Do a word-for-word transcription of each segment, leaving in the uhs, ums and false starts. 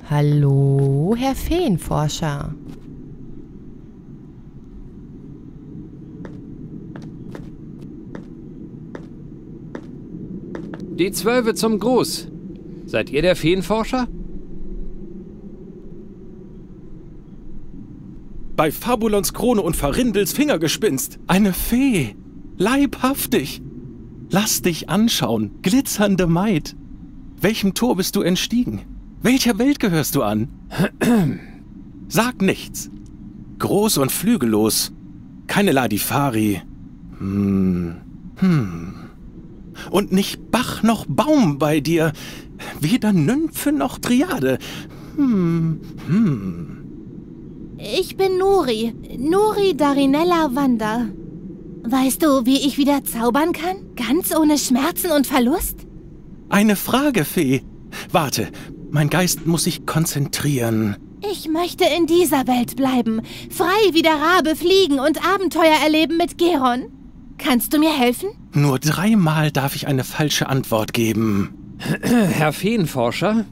Hallo, Herr Feenforscher. Die Zwölfe zum Gruß. Seid ihr der Feenforscher? Bei Fabulons Krone und Farindels Fingergespinst. Eine Fee. Leibhaftig. Lass dich anschauen, glitzernde Maid. Welchem Tor bist du entstiegen? Welcher Welt gehörst du an? Sag nichts. Groß und flügellos. Keine Ladifari. Hm. Hm. Und nicht Bach noch Baum bei dir. Weder Nymphe noch Triade. Hm. Hm. Ich bin Nuri. Nuri Darinella Wanda. Weißt du, wie ich wieder zaubern kann? Ganz ohne Schmerzen und Verlust? Eine Frage, Fee. Warte, mein Geist muss sich konzentrieren. Ich möchte in dieser Welt bleiben. Frei wie der Rabe fliegen und Abenteuer erleben mit Geron. Kannst du mir helfen? Nur dreimal darf ich eine falsche Antwort geben. Herr Feenforscher?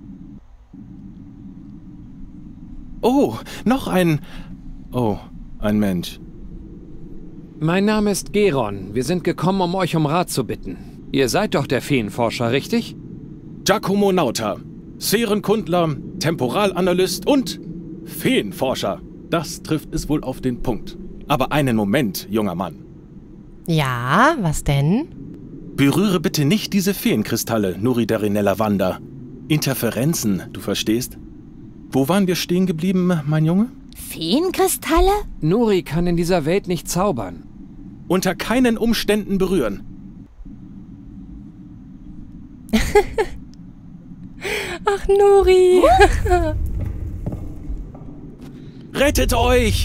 Oh, noch ein... Oh, ein Mensch. Mein Name ist Geron. Wir sind gekommen, um euch um Rat zu bitten. Ihr seid doch der Feenforscher, richtig? Giacomo Nauta, Sphärenkundler, Temporalanalyst und Feenforscher. Das trifft es wohl auf den Punkt. Aber einen Moment, junger Mann. Ja, was denn? Berühre bitte nicht diese Feenkristalle, Nuri Darinella Wanda. Interferenzen, du verstehst? Wo waren wir stehen geblieben, mein Junge? Feenkristalle? Nuri kann in dieser Welt nicht zaubern. Unter keinen Umständen berühren. Ach, Nuri. Rettet euch!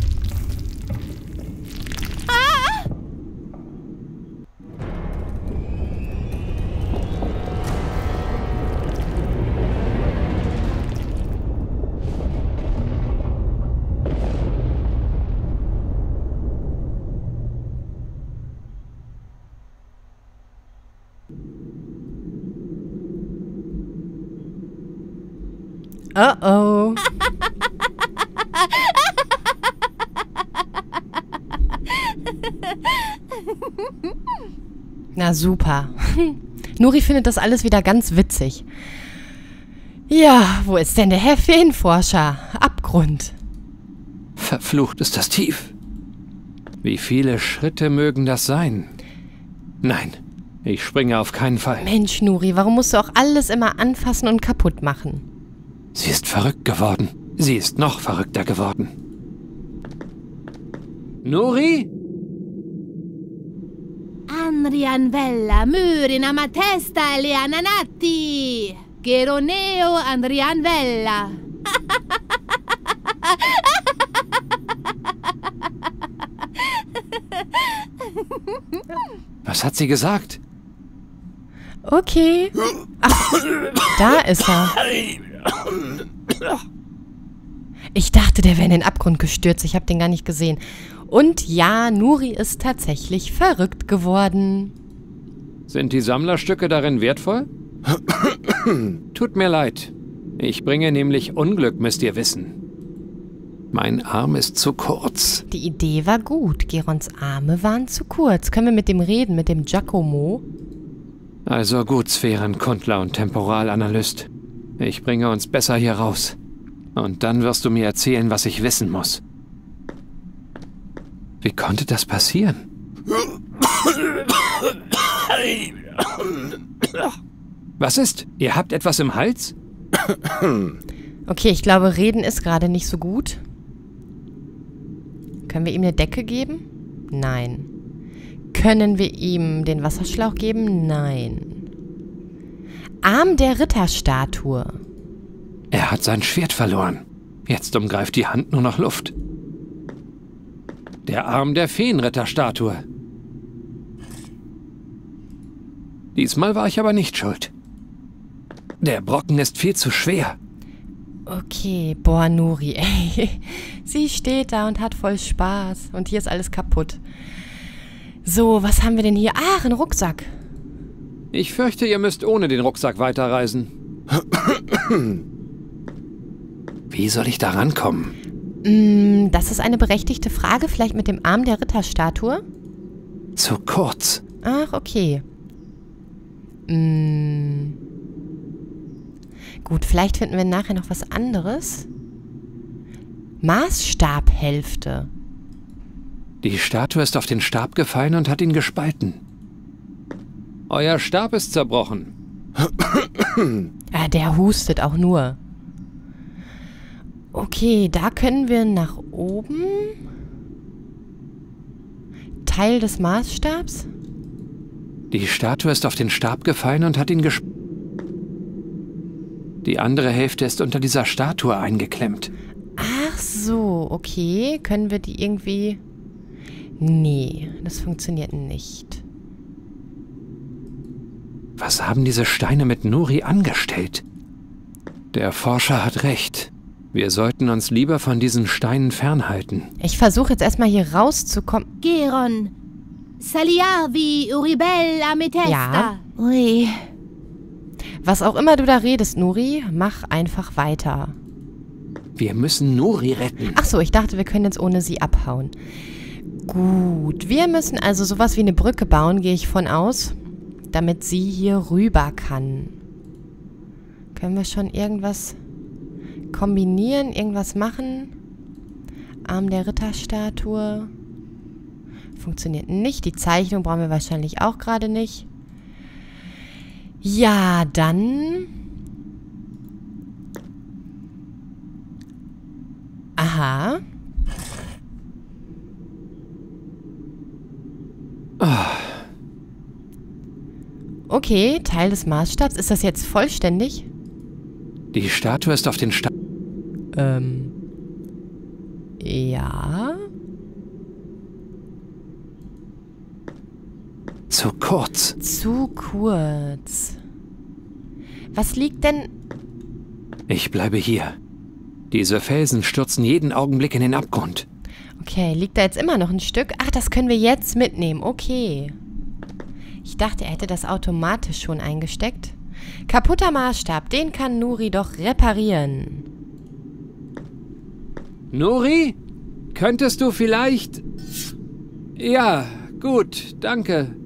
Oh oh. Na super. Nuri findet das alles wieder ganz witzig. Ja, wo ist denn der Herr Feenforscher? Abgrund. Verflucht ist das tief. Wie viele Schritte mögen das sein? Nein, ich springe auf keinen Fall. Mensch, Nuri, warum musst du auch alles immer anfassen und kaputt machen? Sie ist verrückt geworden. Sie ist noch verrückter geworden. Nuri? Andrianvella, Myrina Matesta, Eliananatti. Geroneo Andrianvella. Was hat sie gesagt? Okay. Ach, da ist er. Ich dachte, der wäre in den Abgrund gestürzt. Ich habe den gar nicht gesehen. Und ja, Nuri ist tatsächlich verrückt geworden. Sind die Sammlerstücke darin wertvoll? Tut mir leid. Ich bringe nämlich Unglück, müsst ihr wissen. Mein Arm ist zu kurz. Die Idee war gut. Gerons Arme waren zu kurz. Können wir mit dem reden, mit dem Giacomo? Also gut, Sphärenkundler und Temporalanalyst. Ich bringe uns besser hier raus. Und dann wirst du mir erzählen, was ich wissen muss. Wie konnte das passieren? Was ist? Ihr habt etwas im Hals? Okay, ich glaube, reden ist gerade nicht so gut. Können wir ihm eine Decke geben? Nein. Können wir ihm den Wasserschlauch geben? Nein. Arm der Ritterstatue. Er hat sein Schwert verloren. Jetzt umgreift die Hand nur noch Luft. Der Arm der Feenritterstatue. Diesmal war ich aber nicht schuld. Der Brocken ist viel zu schwer. Okay, boah, Nuri, ey. Sie steht da und hat voll Spaß. Und hier ist alles kaputt. So, was haben wir denn hier? Ach, ein Rucksack. Ich fürchte, ihr müsst ohne den Rucksack weiterreisen. Wie soll ich da rankommen? Mm, das ist eine berechtigte Frage. Vielleicht mit dem Arm der Ritterstatue? Zu kurz. Ach, okay. Mm. Gut, vielleicht finden wir nachher noch was anderes. Maßstabhälfte. Die Statue ist auf den Stab gefallen und hat ihn gespalten. Euer Stab ist zerbrochen. Ah, der hustet auch nur. Okay, da können wir nach oben. Teil des Maßstabs. Die Statue ist auf den Stab gefallen und hat ihn gespalten. Die andere Hälfte ist unter dieser Statue eingeklemmt. Ach so, okay. Können wir die irgendwie... Nee, das funktioniert nicht. Was haben diese Steine mit Nuri angestellt? Der Forscher hat recht. Wir sollten uns lieber von diesen Steinen fernhalten. Ich versuche jetzt erstmal hier rauszukommen. Geron. Saliarvi Uribel Ametesta. Ja. Ui. Was auch immer du da redest, Nuri, mach einfach weiter. Wir müssen Nuri retten. Ach so, ich dachte, wir können jetzt ohne sie abhauen. Gut, wir müssen also sowas wie eine Brücke bauen, gehe ich von aus, damit sie hier rüber kann. Können wir schon irgendwas kombinieren, irgendwas machen? Arm der Ritterstatue. Funktioniert nicht. Die Zeichnung brauchen wir wahrscheinlich auch gerade nicht. Ja, dann... Aha. Okay, Teil des Maßstabs. Ist das jetzt vollständig? Die Statue ist auf den Stab... Ähm... Ja... Zu kurz. Zu kurz. Was liegt denn... Ich bleibe hier. Diese Felsen stürzen jeden Augenblick in den Abgrund. Okay, liegt da jetzt immer noch ein Stück? Ach, das können wir jetzt mitnehmen. Okay. Ich dachte, er hätte das automatisch schon eingesteckt. Kaputter Maßstab, den kann Nuri doch reparieren. Nuri? Könntest du vielleicht... Ja, gut, danke.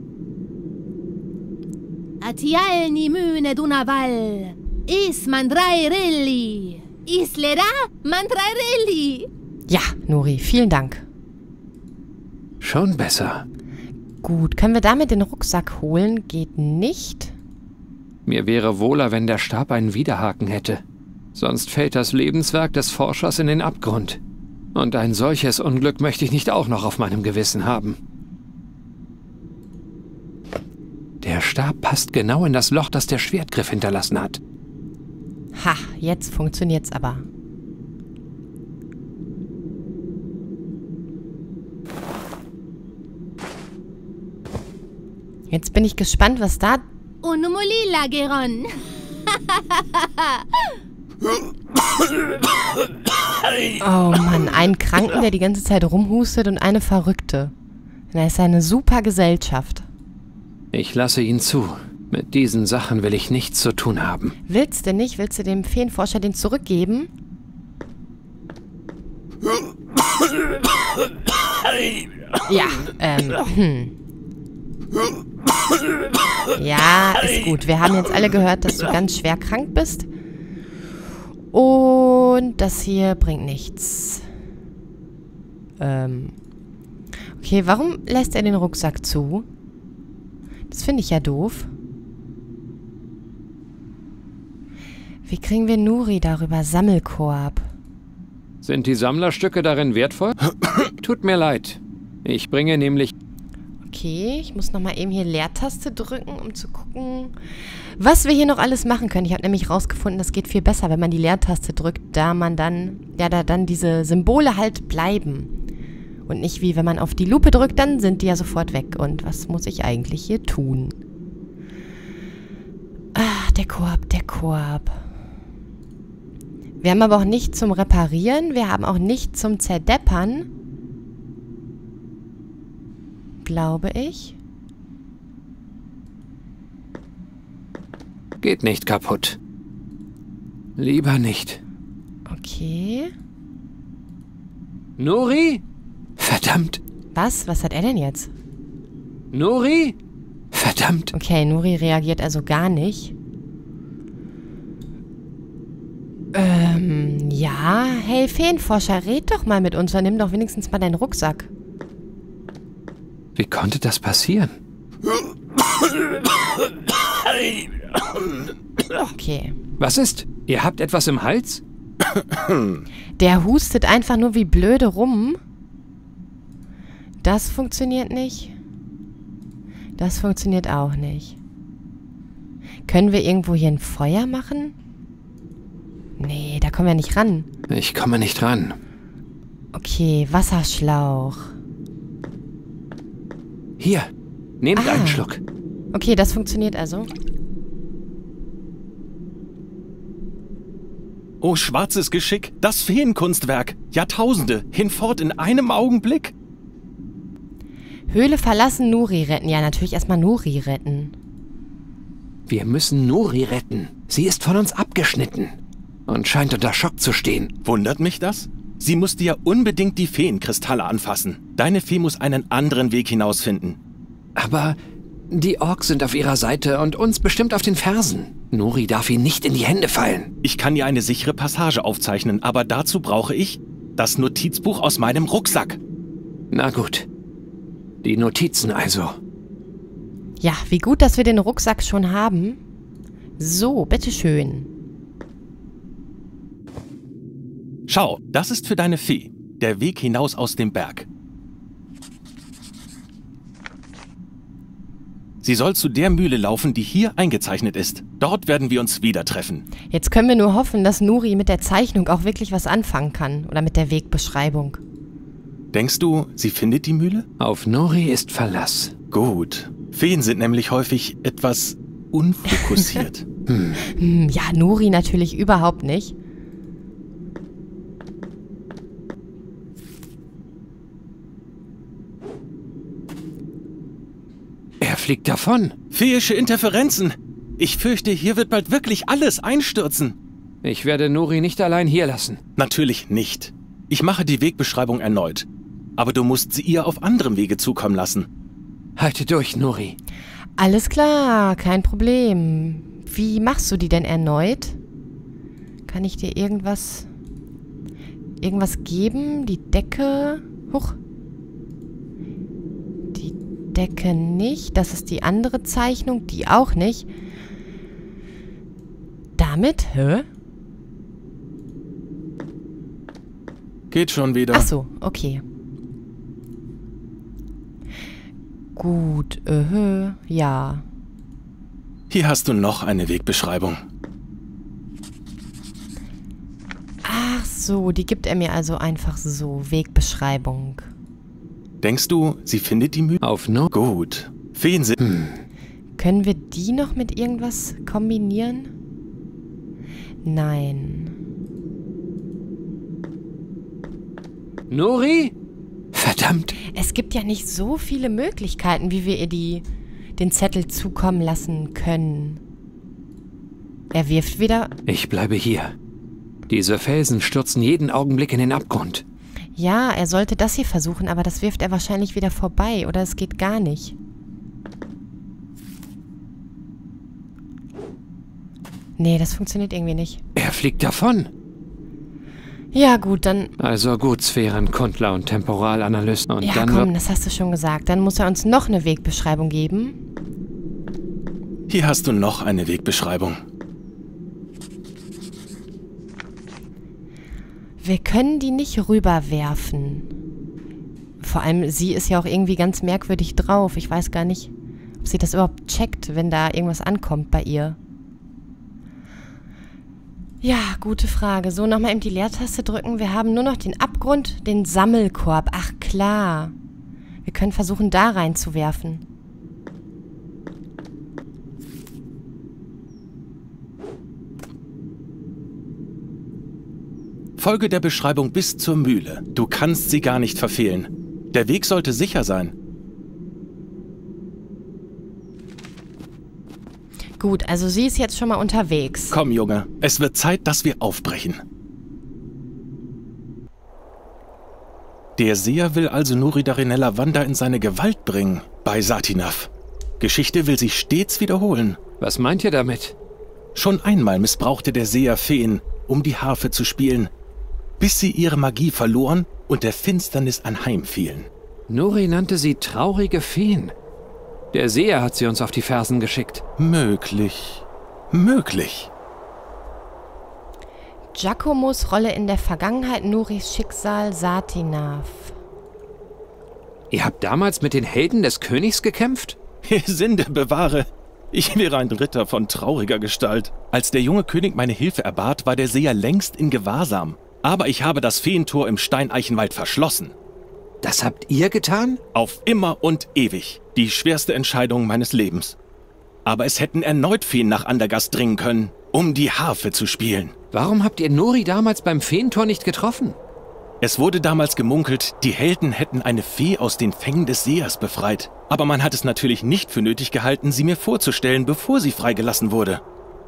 Atial ni müne dunaval. Is mandrairelli. Islera mandrairelli. Ja, Nuri, vielen Dank. Schon besser. Gut, können wir damit den Rucksack holen? Geht nicht. Mir wäre wohler, wenn der Stab einen Widerhaken hätte. Sonst fällt das Lebenswerk des Forschers in den Abgrund. Und ein solches Unglück möchte ich nicht auch noch auf meinem Gewissen haben. Der Stab passt genau in das Loch, das der Schwertgriff hinterlassen hat. Ha, jetzt funktioniert's aber. Jetzt bin ich gespannt, was da... Unumulila, Geron. Oh Mann, einen Kranken, der die ganze Zeit rumhustet und eine Verrückte. Das ist eine super Gesellschaft. Ich lasse ihn zu. Mit diesen Sachen will ich nichts zu tun haben. Willst du nicht? Willst du dem Feenforscher den zurückgeben? Ja, ähm, hm. Ja, ist gut. Wir haben jetzt alle gehört, dass du ganz schwer krank bist. Und das hier bringt nichts. Ähm. Okay, warum lässt er den Rucksack zu? Das finde ich ja doof. Wie kriegen wir Nuri darüber? Sammelkorb. Sind die Sammlerstücke darin wertvoll? Tut mir leid. Ich bringe nämlich... Okay, ich muss nochmal eben hier Leertaste drücken, um zu gucken, was wir hier noch alles machen können. Ich habe nämlich rausgefunden, das geht viel besser, wenn man die Leertaste drückt, da man dann, ja, da dann diese Symbole halt bleiben. Und nicht wie, wenn man auf die Lupe drückt, dann sind die ja sofort weg. Und was muss ich eigentlich hier tun? Ah, der Korb, der Korb. Wir haben aber auch nicht zum Reparieren, wir haben auch nicht zum Zerdeppern. Glaube ich. Geht nicht kaputt. Lieber nicht. Okay. Nuri? Verdammt. Was? Was hat er denn jetzt? Nuri? Verdammt. Okay, Nuri reagiert also gar nicht. Ähm, ja. Hey, Feenforscher, red doch mal mit uns. Dann nimm doch wenigstens mal deinen Rucksack. Wie konnte das passieren? Okay. Was ist? Ihr habt etwas im Hals? Der hustet einfach nur wie blöde rum. Das funktioniert nicht. Das funktioniert auch nicht. Können wir irgendwo hier ein Feuer machen? Nee, da kommen wir nicht ran. Ich komme nicht ran. Okay, Wasserschlauch. Hier, nehmt Ah. einen Schluck. Okay, das funktioniert also. Oh, schwarzes Geschick, das Feenkunstwerk. Jahrtausende, hinfort in einem Augenblick. Höhle verlassen, Nuri retten. Ja, natürlich erstmal Nuri retten. Wir müssen Nuri retten. Sie ist von uns abgeschnitten und scheint unter Schock zu stehen. Wundert mich das? Sie musste ja unbedingt die Feenkristalle anfassen. Deine Fee muss einen anderen Weg hinausfinden. Aber die Orks sind auf ihrer Seite und uns bestimmt auf den Fersen. Nuri darf ihnen nicht in die Hände fallen. Ich kann ihr eine sichere Passage aufzeichnen, aber dazu brauche ich das Notizbuch aus meinem Rucksack. Na gut. Die Notizen also. Ja, wie gut, dass wir den Rucksack schon haben. So, bitteschön. Schau, das ist für deine Fee. Der Weg hinaus aus dem Berg. Sie soll zu der Mühle laufen, die hier eingezeichnet ist. Dort werden wir uns wieder treffen. Jetzt können wir nur hoffen, dass Nuri mit der Zeichnung auch wirklich was anfangen kann. Oder mit der Wegbeschreibung. Denkst du, sie findet die Mühle? Auf Nuri ist Verlass. Gut. Feen sind nämlich häufig etwas unfokussiert. Hm, ja, Nuri natürlich überhaupt nicht. Er fliegt davon. Feeische Interferenzen! Ich fürchte, hier wird bald wirklich alles einstürzen. Ich werde Nuri nicht allein hier lassen. Natürlich nicht. Ich mache die Wegbeschreibung erneut. Aber du musst sie ihr auf anderem Wege zukommen lassen. Halte durch, Nuri. Alles klar, kein Problem. Wie machst du die denn erneut? Kann ich dir irgendwas... Irgendwas geben? Die Decke... Huch. Die Decke nicht. Das ist die andere Zeichnung. Die auch nicht. Damit? Hä? Geht schon wieder. Ach so, okay. Gut, äh, ja. Hier hast du noch eine Wegbeschreibung. Ach so, die gibt er mir also einfach so. Wegbeschreibung. Denkst du, sie findet die Mühle? Auf Nuri. Gut. Feen sind... Hm. Können wir die noch mit irgendwas kombinieren? Nein. Nuri? Verdammt. Es gibt ja nicht so viele Möglichkeiten, wie wir ihr die, den Zettel zukommen lassen können. Er wirft wieder... Ich bleibe hier. Diese Felsen stürzen jeden Augenblick in den Abgrund. Ja, er sollte das hier versuchen, aber das wirft er wahrscheinlich wieder vorbei. Oder es geht gar nicht. Nee, das funktioniert irgendwie nicht. Er fliegt davon. Ja, gut, dann... Also gut, Sphärenkundler und Temporalanalyst. Und Ja, dann komm, wird- das hast du schon gesagt. Dann muss er uns noch eine Wegbeschreibung geben. Hier hast du noch eine Wegbeschreibung. Wir können die nicht rüberwerfen. Vor allem, sie ist ja auch irgendwie ganz merkwürdig drauf. Ich weiß gar nicht, ob sie das überhaupt checkt, wenn da irgendwas ankommt bei ihr. Ja, gute Frage. So, nochmal eben die Leertaste drücken. Wir haben nur noch den Abgrund, den Sammelkorb. Ach, klar. Wir können versuchen, da reinzuwerfen. Folge der Beschreibung bis zur Mühle. Du kannst sie gar nicht verfehlen. Der Weg sollte sicher sein. Gut, also sie ist jetzt schon mal unterwegs. Komm, Junge, es wird Zeit, dass wir aufbrechen. Der Seher will also Nuri Darinella Wanda in seine Gewalt bringen, bei Satinaf. Geschichte will sich stets wiederholen. Was meint ihr damit? Schon einmal missbrauchte der Seher Feen, um die Harfe zu spielen, bis sie ihre Magie verloren und der Finsternis anheimfielen. Nuri nannte sie traurige Feen. Der Seher hat sie uns auf die Fersen geschickt. Möglich. Möglich. Giacomos Rolle in der Vergangenheit, Nuris Schicksal, Satinaf. Ihr habt damals mit den Helden des Königs gekämpft? Sinde bewahre. Ich wäre ein Ritter von trauriger Gestalt. Als der junge König meine Hilfe erbat, war der Seher längst in Gewahrsam. Aber ich habe das Feentor im Steineichenwald verschlossen. Das habt ihr getan? Auf immer und ewig. Die schwerste Entscheidung meines Lebens. Aber es hätten erneut Feen nach Andergast dringen können, um die Harfe zu spielen. Warum habt ihr Nuri damals beim Feentor nicht getroffen? Es wurde damals gemunkelt, die Helden hätten eine Fee aus den Fängen des Sehers befreit. Aber man hat es natürlich nicht für nötig gehalten, sie mir vorzustellen, bevor sie freigelassen wurde.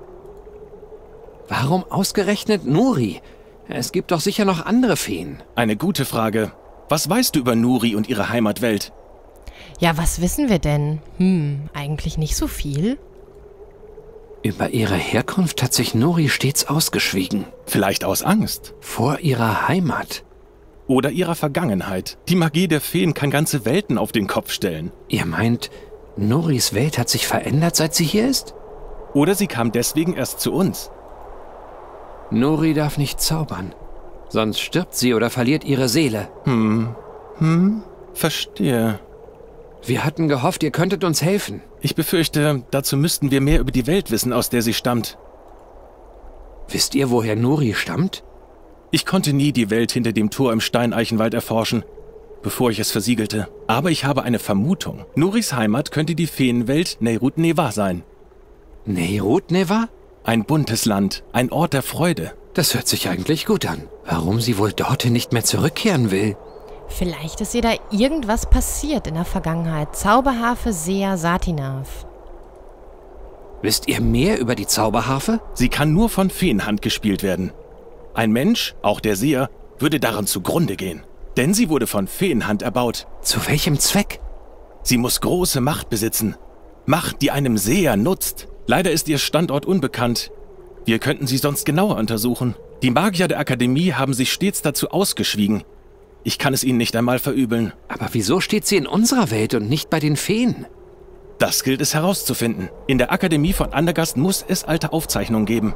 Warum ausgerechnet Nuri? Es gibt doch sicher noch andere Feen. Eine gute Frage. Was weißt du über Nuri und ihre Heimatwelt? Ja, was wissen wir denn? Hm, eigentlich nicht so viel. Über ihre Herkunft hat sich Nuri stets ausgeschwiegen. Vielleicht aus Angst. Vor ihrer Heimat. Oder ihrer Vergangenheit. Die Magie der Feen kann ganze Welten auf den Kopf stellen. Ihr meint, Nuris Welt hat sich verändert, seit sie hier ist? Oder sie kam deswegen erst zu uns. Nuri darf nicht zaubern. Sonst stirbt sie oder verliert ihre Seele. Hm, hm, verstehe. Wir hatten gehofft, ihr könntet uns helfen. Ich befürchte, dazu müssten wir mehr über die Welt wissen, aus der sie stammt. Wisst ihr, woher Nuri stammt? Ich konnte nie die Welt hinter dem Tor im Steineichenwald erforschen, bevor ich es versiegelte. Aber ich habe eine Vermutung. Nuris Heimat könnte die Feenwelt Neyrut Neva sein. Neyrut Neva? Ein buntes Land, ein Ort der Freude. Das hört sich eigentlich gut an. Warum sie wohl dorthin nicht mehr zurückkehren will? Vielleicht ist ihr da irgendwas passiert in der Vergangenheit. Zauberharfe, Seher, Satinaf. Wisst ihr mehr über die Zauberharfe? Sie kann nur von Feenhand gespielt werden. Ein Mensch, auch der Seher, würde daran zugrunde gehen. Denn sie wurde von Feenhand erbaut. Zu welchem Zweck? Sie muss große Macht besitzen. Macht, die einem Seher nutzt. Leider ist ihr Standort unbekannt. Wir könnten sie sonst genauer untersuchen. Die Magier der Akademie haben sich stets dazu ausgeschwiegen. Ich kann es ihnen nicht einmal verübeln. Aber wieso steht sie in unserer Welt und nicht bei den Feen? Das gilt es herauszufinden. In der Akademie von Andergast muss es alte Aufzeichnungen geben.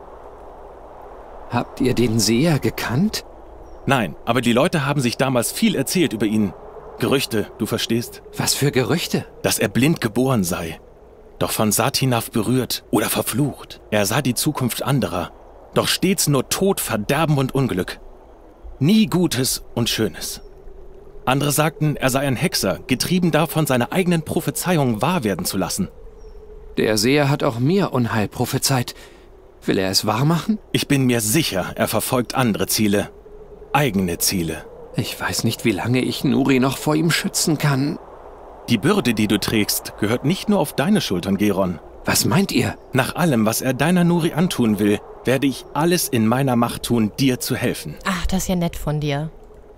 Habt ihr den Seher gekannt? Nein, aber die Leute haben sich damals viel erzählt über ihn. Gerüchte, du verstehst. Was für Gerüchte? Dass er blind geboren sei. Doch von Satinaf berührt oder verflucht. Er sah die Zukunft anderer. Doch stets nur Tod, Verderben und Unglück. Nie Gutes und Schönes. Andere sagten, er sei ein Hexer, getrieben davon, seine eigenen Prophezeiungen wahr werden zu lassen. Der Seher hat auch mir Unheil prophezeit. Will er es wahr machen? Ich bin mir sicher, er verfolgt andere Ziele. Eigene Ziele. Ich weiß nicht, wie lange ich Nuri noch vor ihm schützen kann. Die Bürde, die du trägst, gehört nicht nur auf deine Schultern, Geron. Was meint ihr? Nach allem, was er deiner Nuri antun will, werde ich alles in meiner Macht tun, dir zu helfen. Ach, das ist ja nett von dir.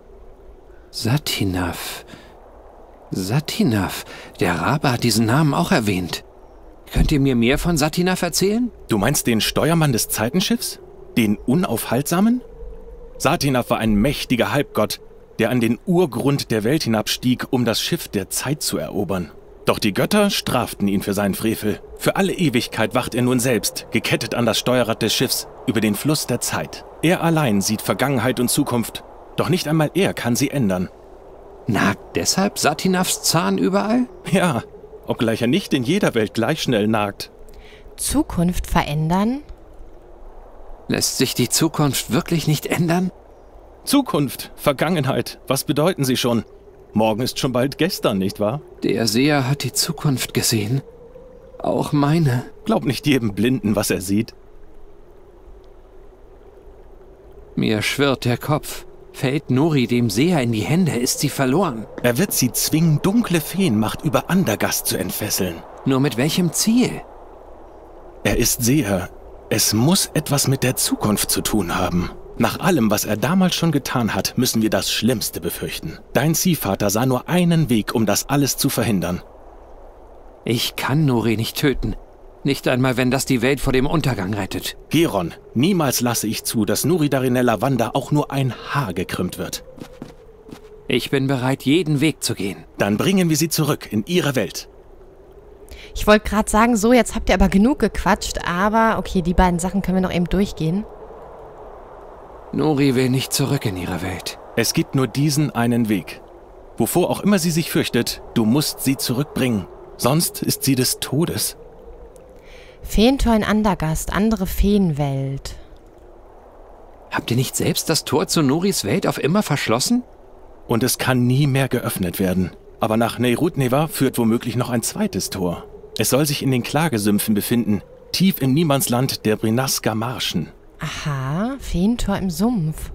Satinaf. Satinaf. Der Rabe hat diesen Namen auch erwähnt. Könnt ihr mir mehr von Satinaf erzählen? Du meinst den Steuermann des Zeitenschiffs? Den Unaufhaltsamen? Satinaf war ein mächtiger Halbgott, der an den Urgrund der Welt hinabstieg, um das Schiff der Zeit zu erobern. Doch die Götter straften ihn für seinen Frevel. Für alle Ewigkeit wacht er nun selbst, gekettet an das Steuerrad des Schiffs, über den Fluss der Zeit. Er allein sieht Vergangenheit und Zukunft, doch nicht einmal er kann sie ändern. Nagt deshalb Satinafs Zahn überall? Ja, obgleich er nicht in jeder Welt gleich schnell nagt. Zukunft verändern? Lässt sich die Zukunft wirklich nicht ändern? Zukunft, Vergangenheit, was bedeuten sie schon? Morgen ist schon bald gestern, nicht wahr? Der Seher hat die Zukunft gesehen. Auch meine. Glaub nicht jedem Blinden, was er sieht. Mir schwirrt der Kopf. Fällt Nuri dem Seher in die Hände, ist sie verloren. Er wird sie zwingen, dunkle Feenmacht über Andergast zu entfesseln. Nur mit welchem Ziel? Er ist Seher. Es muss etwas mit der Zukunft zu tun haben. Nach allem, was er damals schon getan hat, müssen wir das Schlimmste befürchten. Dein Ziehvater sah nur einen Weg, um das alles zu verhindern. Ich kann Nuri nicht töten. Nicht einmal, wenn das die Welt vor dem Untergang rettet. Geron, niemals lasse ich zu, dass Nuri Darinella Wanda auch nur ein Haar gekrümmt wird. Ich bin bereit, jeden Weg zu gehen. Dann bringen wir sie zurück in ihre Welt. Ich wollte gerade sagen, so, jetzt habt ihr aber genug gequatscht, aber okay, die beiden Sachen können wir noch eben durchgehen. Nuri will nicht zurück in ihre Welt. Es gibt nur diesen einen Weg. Wovor auch immer sie sich fürchtet, du musst sie zurückbringen. Sonst ist sie des Todes. Feentor in Andergast, andere Feenwelt. Habt ihr nicht selbst das Tor zu Nuris Welt auf immer verschlossen? Und es kann nie mehr geöffnet werden. Aber nach Neyrut-Neva führt womöglich noch ein zweites Tor. Es soll sich in den Klagesümpfen befinden, tief im Niemandsland der Brinaska Marschen. Aha, Feentor im Sumpf.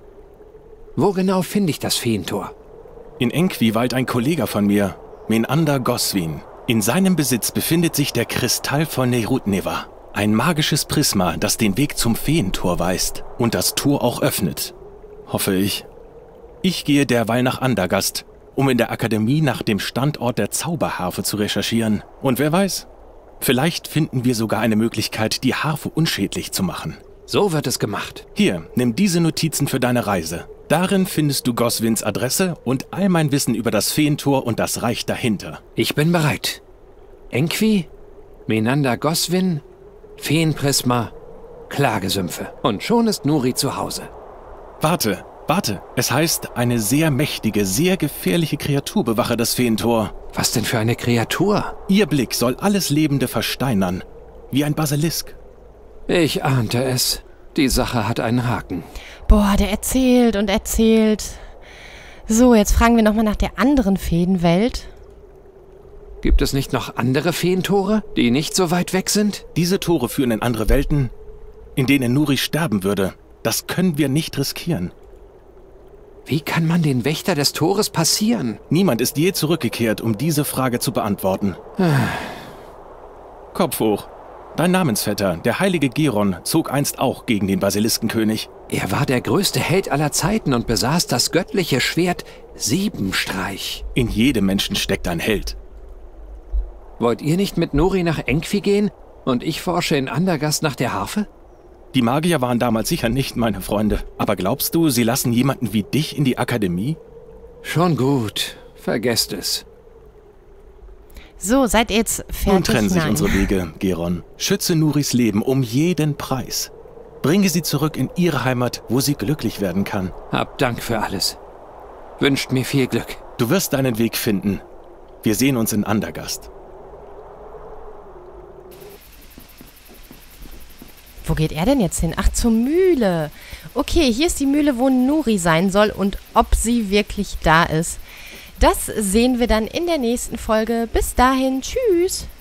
Wo genau finde ich das Feentor? In Enqui weilt ein Kollege von mir, Menander Goswin. In seinem Besitz befindet sich der Kristall von Neyrut-Neva. Ein magisches Prisma, das den Weg zum Feentor weist und das Tor auch öffnet. Hoffe ich. Ich gehe derweil nach Andergast, um in der Akademie nach dem Standort der Zauberharfe zu recherchieren. Und wer weiß, vielleicht finden wir sogar eine Möglichkeit, die Harfe unschädlich zu machen. So wird es gemacht. Hier, nimm diese Notizen für deine Reise. Darin findest du Goswins Adresse und all mein Wissen über das Feentor und das Reich dahinter. Ich bin bereit. Enqui, Menander Goswin, Feenprisma, Klagesümpfe. Und schon ist Nuri zu Hause. Warte, warte. Es heißt, eine sehr mächtige, sehr gefährliche Kreatur bewache das Feentor. Was denn für eine Kreatur? Ihr Blick soll alles Lebende versteinern. Wie ein Basilisk. Ich ahnte es. Die Sache hat einen Haken. Boah, der erzählt und erzählt. So, jetzt fragen wir nochmal nach der anderen Feenwelt. Gibt es nicht noch andere Feentore, die nicht so weit weg sind? Diese Tore führen in andere Welten, in denen Nuri sterben würde. Das können wir nicht riskieren. Wie kann man den Wächter des Tores passieren? Niemand ist je zurückgekehrt, um diese Frage zu beantworten. Kopf hoch. Dein Namensvetter, der heilige Geron, zog einst auch gegen den Basiliskenkönig. Er war der größte Held aller Zeiten und besaß das göttliche Schwert Siebenstreich. In jedem Menschen steckt ein Held. Wollt ihr nicht mit Nuri nach Enqui gehen und ich forsche in Andergast nach der Harfe? Die Magier waren damals sicher nicht meine Freunde. Aber glaubst du, sie lassen jemanden wie dich in die Akademie? Schon gut. Vergesst es. So, seid ihr jetzt fertig? Nun trennen sich Nein. unsere Wege, Geron. Schütze Nuris Leben um jeden Preis. Bringe sie zurück in ihre Heimat, wo sie glücklich werden kann. Habt Dank für alles. Wünscht mir viel Glück. Du wirst deinen Weg finden. Wir sehen uns in Andergast. Wo geht er denn jetzt hin? Ach, zur Mühle. Okay, hier ist die Mühle, wo Nuri sein soll und ob sie wirklich da ist. Das sehen wir dann in der nächsten Folge. Bis dahin, tschüss.